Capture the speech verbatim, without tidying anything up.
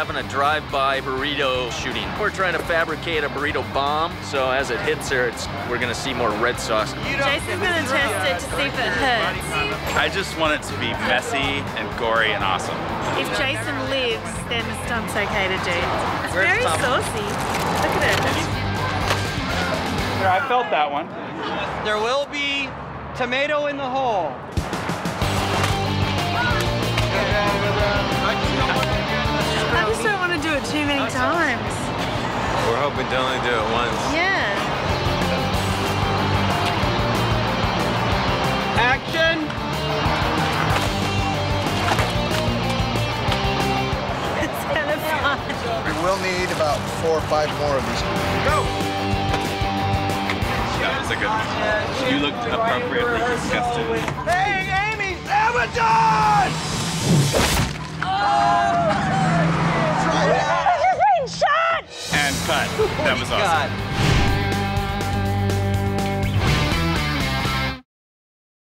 having a drive-by burrito shooting. We're trying to fabricate a burrito bomb, so as it hits her, it's, we're gonna see more red sauce. Jason's gonna test it to see if it hurts. I just want it to be messy and gory and awesome. If Jason lives, then the stunt's okay to do. It's very saucy. Look at it. There, I felt that one. There will be tomato in the hole. I just don't want to do it too many times. We're hoping to only do it once. Yeah. Action! It's kind of fun. We will need about four or five more of these. Go! That was a good one. You looked appropriately disgusted. Hey, Amy! Abaddon! You're being shot! And cut. That was awesome. God.